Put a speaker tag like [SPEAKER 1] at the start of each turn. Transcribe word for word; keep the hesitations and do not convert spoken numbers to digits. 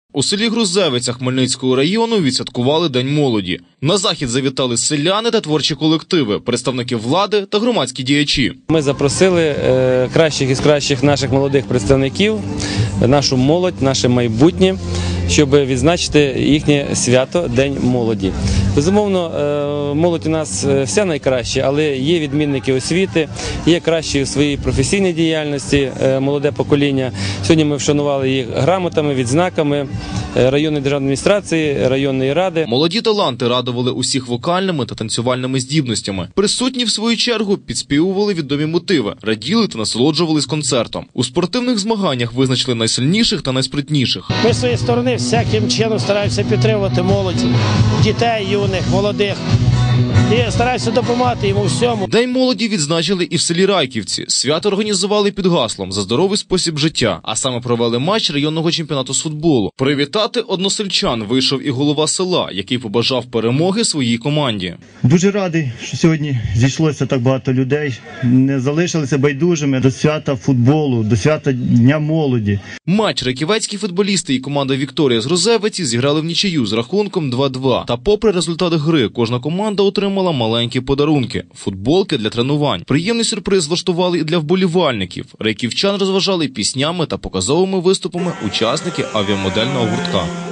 [SPEAKER 1] У селі Грузевиця Хмельницького району відсвяткували День молоді. На захід завітали селяни та творчі колективи, представники влади та громадські діячі.
[SPEAKER 2] Ми запросили е, кращих із кращих наших молодих представників, нашу молодь, наше майбутнє, щоб відзначити їхнє свято – День молоді. Безумовно, молодь у нас вся найкраща, але є відмінники освіти, є кращі у своїй професійній діяльності, молоде покоління. Сьогодні ми вшанували їх грамотами, відзнаками районної державної адміністрації, районної ради.
[SPEAKER 1] Молоді таланти радували усіх вокальними та танцювальними здібностями. Присутні, в свою чергу, підспівували відомі мотиви, раділи та насолоджувались концертом. У спортивних змаганнях визначили найсильніших та найспритніших.
[SPEAKER 3] Ми з своєї сторони всяким чином стараємося підтримувати молодь, дітей, юних, молодих. І стараюся допомагати йому всьому.
[SPEAKER 1] День молоді відзначили і в селі Райківці. Свято організували під гаслом «За здоровий спосіб життя», а саме провели матч районного чемпіонату з футболу. Привітати односельчан вийшов і голова села, який побажав перемоги своїй команді.
[SPEAKER 4] Дуже радий, що сьогодні зійшлося так багато людей, не залишилися байдужими до свята футболу, до свята Дня молоді.
[SPEAKER 1] Матч райківецькі футболісти і команда «Вікторія» з Грузевиці зіграли в нічию з рахунком два-два. Та попри результати гри, кожна команда отримала маленькі подарунки – футболки для тренувань. Приємний сюрприз влаштували і для вболівальників. Райківчан розважали піснями та показовими виступами учасники авіамодельного гуртка.